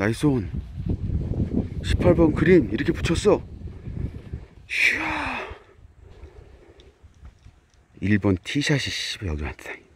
나이스 온. 18번 그린 이렇게 붙였어. 이야. 1번 티샷이 여기 왔다.